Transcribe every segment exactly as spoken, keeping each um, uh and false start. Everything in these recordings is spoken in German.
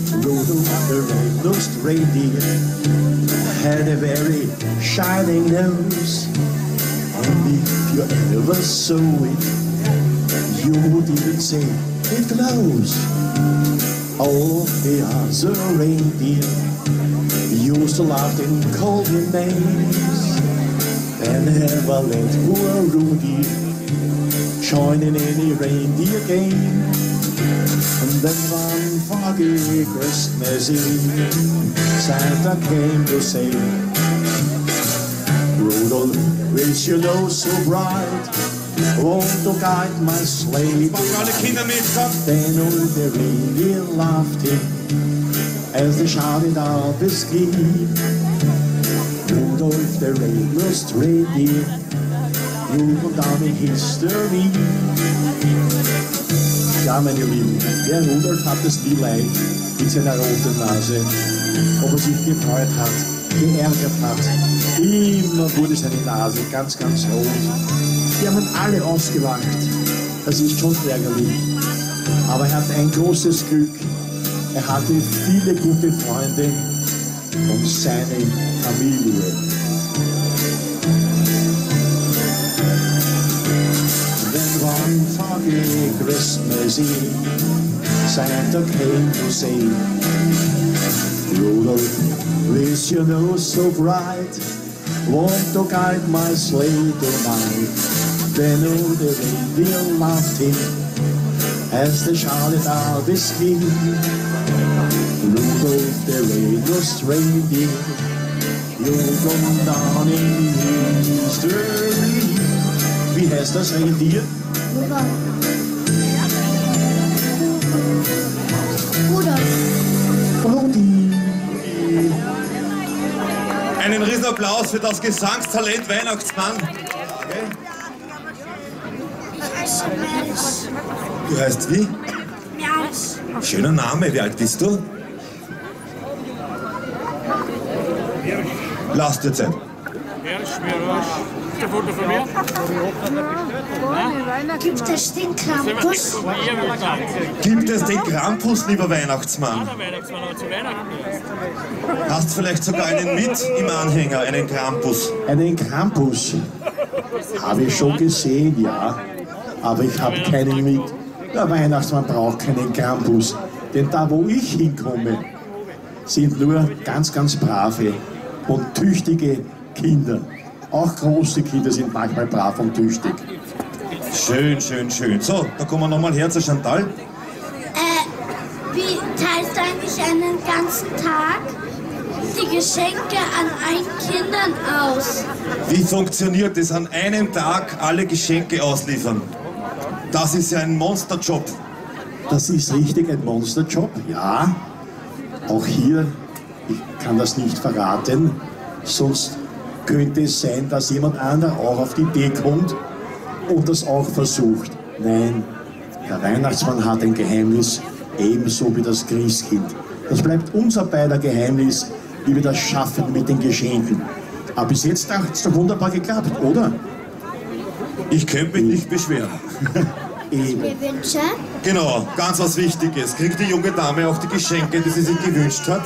Rudolph the red-nosed reindeer had a very shining nose, and if you ever saw it, you would even say it glows. All the other reindeer used to laugh and call him names, and never let poor Rudy join in any reindeer game. And then one foggy Christmas Eve, Santa came to say, Rudolph, with your nose so bright, won't to guide my sleigh tonight. Then all the reindeer laughed him as they shouted out the scheme. Rudolph the red-nosed reindeer, you come down in history. Ja, meine Lieben, der Rudolf hat es nie leicht mit seiner roten Nase, ob er sich gefreut hat, geärgert hat. Immer wurde seine Nase ganz, ganz rot. Die haben ihn alle ausgelacht. Das ist schon ärgerlich. Aber er hatte ein großes Glück. Er hatte viele gute Freunde und seine Familie. One foggy Christmas Eve, Santa came to say, Rudolph, with your nose so bright, won't to guide my sleigh tonight. Then all the reindeer laughed him as they shouted out the scheme. Rudolph the red-nosed reindeer, you'll come down in history. Wie heißt das Reindeer? Rudolf. Rudi. Einen riesen Applaus für das Gesangstalent Weihnachtsmann. Okay. Ich heiße Merz. Du heißt wie? Merz. Schöner Name, wie alt bist du? Lass dir Zeit. Foto von mir? Gibt es den Krampus? Gibt es den Krampus, lieber Weihnachtsmann? Der Weihnachtsmann hat zu Weihnachten. Hast du vielleicht sogar einen mit im Anhänger, einen Krampus? Einen Krampus habe ich schon gesehen, ja. Aber ich habe keinen mit. Der Weihnachtsmann braucht keinen Krampus. Denn da, wo ich hinkomme, sind nur ganz, ganz brave und tüchtige Kinder. Auch große Kinder sind manchmal brav und tüchtig. Schön, schön, schön. So, da kommen wir nochmal her zu Chantal. Äh, wie teilst du eigentlich einen ganzen Tag die Geschenke an allen Kindern aus? Wie funktioniert es, an einem Tag alle Geschenke ausliefern? Das ist ja ein Monsterjob. Das ist richtig ein Monsterjob, ja. Auch hier, ich kann das nicht verraten, sonst könnte es sein, dass jemand anderer auch auf die Idee kommt und das auch versucht. Nein, der Weihnachtsmann hat ein Geheimnis, ebenso wie das Christkind. Das bleibt unser beider Geheimnis, wie wir das schaffen mit den Geschenken. Aber bis jetzt hat es doch wunderbar geklappt, oder? Ich könnte mich nicht beschweren. Eben. Wir wünschen? Genau, ganz was Wichtiges. Kriegt die junge Dame auch die Geschenke, die sie sich gewünscht hat?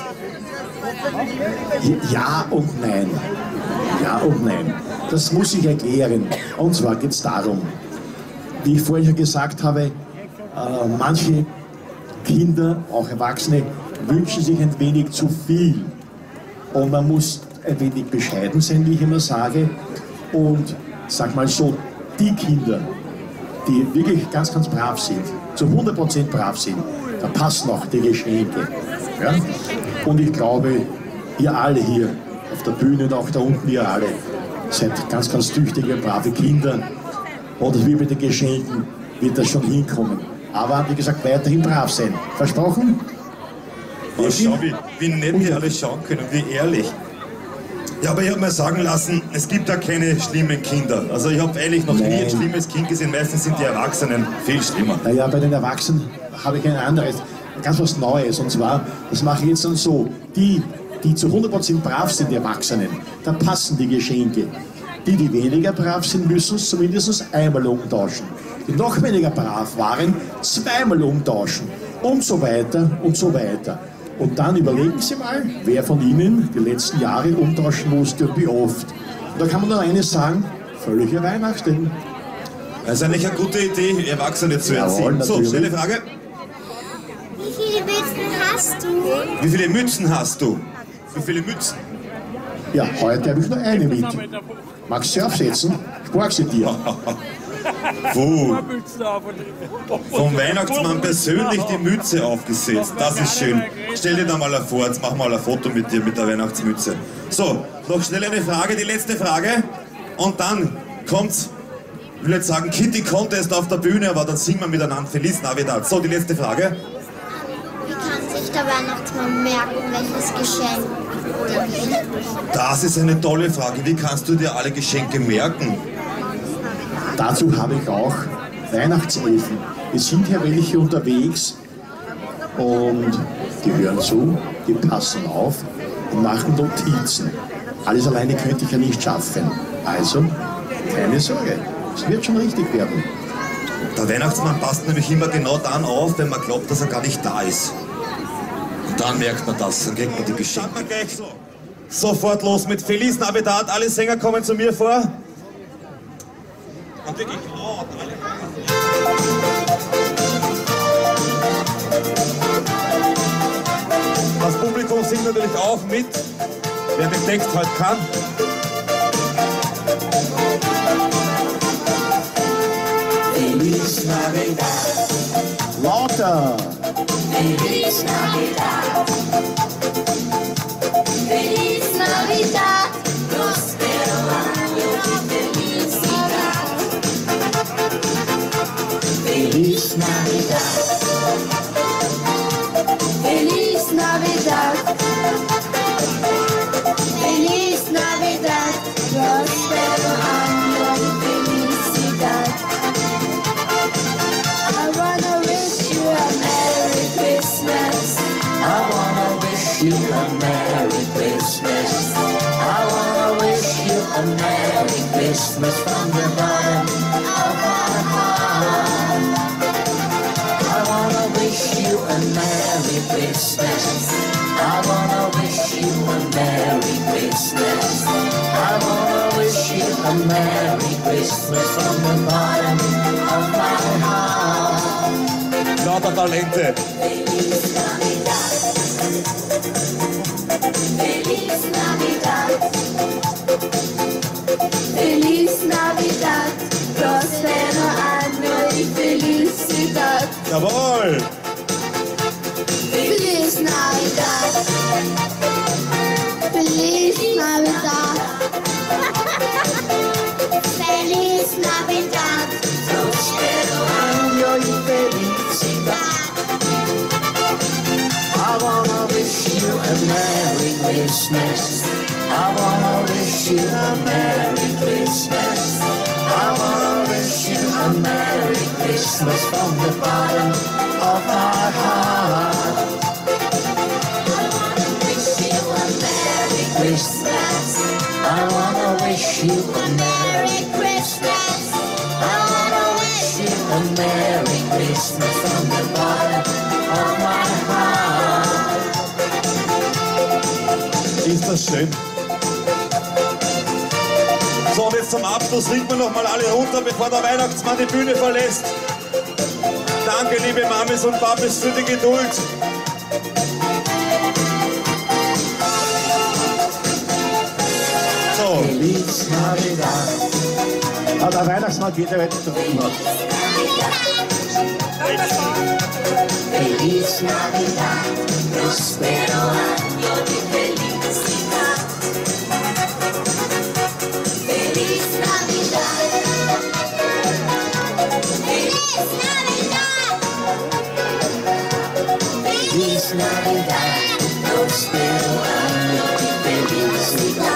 Ja und nein. Ja und nein. Das muss ich erklären. Und zwar geht es darum, wie ich vorher gesagt habe, äh, manche Kinder, auch Erwachsene, wünschen sich ein wenig zu viel. Und man muss ein wenig bescheiden sein, wie ich immer sage. Und sag mal so, die Kinder, die wirklich ganz, ganz brav sind, zu hundert Prozent brav sind, da passen auch die Geschenke. Ja? Und ich glaube, ihr alle hier auf der Bühne und auch da unten, ihr alle, seid ganz, ganz tüchtige, brave Kinder. Und wie mit den Geschenken wird das schon hinkommen. Aber wie gesagt, weiterhin brav sein. Versprochen? Ja, schau, wie, wie nett wir alle schauen können, wie ehrlich. Ja, aber ich habe mir sagen lassen, es gibt da keine schlimmen Kinder. Also ich habe eigentlich noch Nein. nie ein schlimmes Kind gesehen. Meistens sind die Erwachsenen viel schlimmer. Naja, bei den Erwachsenen habe ich ein anderes, ganz was Neues. Und zwar, das mache ich jetzt dann so, die, die zu hundert Prozent brav sind, die Erwachsenen, da passen die Geschenke. Die, die weniger brav sind, müssen es zumindest einmal umtauschen. Die noch weniger brav waren, zweimal umtauschen. Und so weiter und so weiter. Und dann überlegen Sie mal, wer von Ihnen die letzten Jahre umtauschen musste und wie oft. Und da kann man nur eines sagen, völlige Weihnachten. Das ist eigentlich eine gute Idee, Erwachsene zu erziehen. So, schnelle Frage. Wie viele Mützen hast du? Wie viele Mützen hast du? Wie viele Mützen? Ja, heute habe ich nur eine mit. Magst du sie aufsetzen? Spar sie dir. Puh. Vom Weihnachtsmann persönlich die Mütze aufgesetzt. Das ist schön. Stell dir da mal vor, jetzt machen wir mal ein Foto mit dir mit der Weihnachtsmütze. So, noch schnell eine Frage, die letzte Frage. Und dann kommt's, ich will jetzt sagen Kitty Contest auf der Bühne, aber dann singen wir miteinander Feliz Navidad. So, die letzte Frage. Wie kann sich der Weihnachtsmann merken, welches Geschenk oder nicht? Das ist eine tolle Frage. Wie kannst du dir alle Geschenke merken? Dazu habe ich auch Weihnachtselfen. Es sind hier welche unterwegs und die hören zu, die passen auf und machen Notizen. Alles alleine könnte ich ja nicht schaffen. Also, keine Sorge, es wird schon richtig werden. Der Weihnachtsmann passt nämlich immer genau dann auf, wenn man glaubt, dass er gar nicht da ist. Und dann merkt man das, dann kriegt man die Geschenke. Gleich so. Sofort los mit Feliz Navidad. Alle Sänger kommen zu mir vor. Und wirklich laut. Das Publikum singt natürlich auch mit, wer den Text halt kann. Feliz Navidad. Lauter! Feliz Navidad. Feliz Navidad, Prospero año y felicidad. Feliz Navidad. Feliz Navidad, Feliz Navidad, próspero año y felicidad. I wanna wish you a Merry Christmas. I wanna wish you a Merry Christmas. I wanna wish you a Merry Christmas from the bottom of my heart. I wanna wish you a Merry Christmas. I wanna wish you a Merry Christmas. I wanna wish you a Merry Christmas from the bottom of my heart. Lauter Talente. Feliz Navidad. Feliz Navidad. Feliz Navidad, próspero año y felicidad. Jawohl. Feliz Navidad, Feliz Navidad, Feliz Navidad, Prospero año y felicidad. I wanna wish you a Merry Christmas. I wanna wish you a Merry Christmas. I wanna wish you a Merry Christmas from the bottom of my heart. I wanna wish you a Merry Christmas. I wanna wish you a Merry Christmas. I wanna wish you a Merry Christmas from the bottom of my heart. Ist das schön. So, und jetzt zum Abschluss singt wir noch mal alle runter, bevor der Weihnachtsmann die Bühne verlässt. Danke, liebe Mamis und Papis, für die Geduld. So. Feliz Navidad. Aber der Weihnachtsmann geht ja weiter drin. Feliz Navidad. Prospero año y felicidad. Feliz Navidad. Feliz Navidad, Feliz Navidad. Prospero año y felicidad.